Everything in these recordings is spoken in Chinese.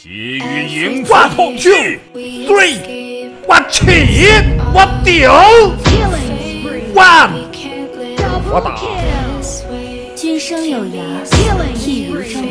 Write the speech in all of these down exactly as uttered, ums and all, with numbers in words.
急于迎我痛two three， 我起，我丢 ，one， 我打。 君生有涯，譬如中。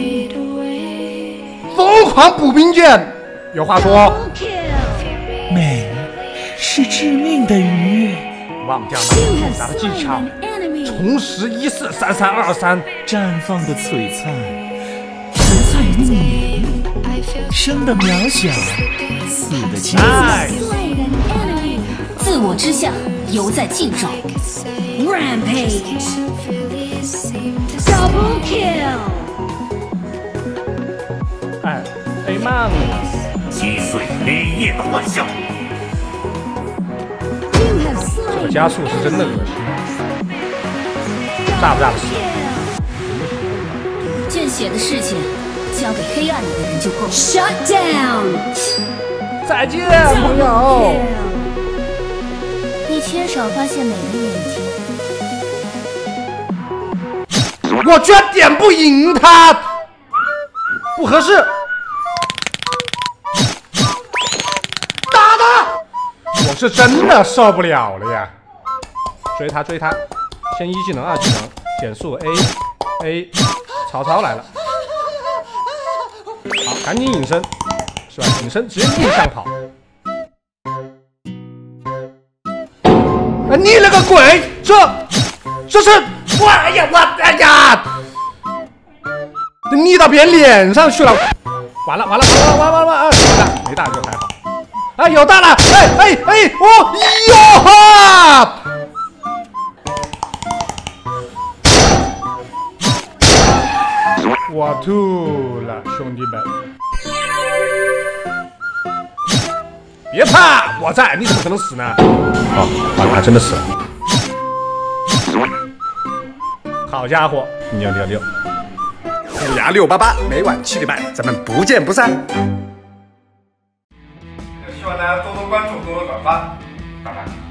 疯狂步兵剑，有话说。 美是致命的鱼。 忘掉那复杂的技巧，重拾一四三三二三， 绽放的璀璨，实在于你，生的渺小，死的精彩。 自我之下，犹在晋州。Rampage，Double kill。 哎，哎慢了， 击碎黑夜的幻象。 这个加速是真的恶心，炸不炸的死？ 见血的事情交给黑暗里的人就够。Shut down。 再见，朋友。 你缺少发现美的眼睛。 我居然点不赢他，不合适。打他！我是真的受不了了呀！追他追他，先一技能二技能减速 A A， 曹操来了，好，赶紧隐身，是吧？隐身直接逆向跑。啊！你了个鬼！这这是我哎呀我哎呀！逆到别人脸上去了，完了完了完了完了完了完了！没大没大就还好。哎，有大了！哎哎哎！哦哟哈！我吐了，兄弟们！别怕，我在，你怎么可能死呢？哦，完了，还真的死了。好家伙，牛牛牛！虎牙六八八，每晚七点半，咱们不见不散。 希望大家多多关注，多多转发，拜拜。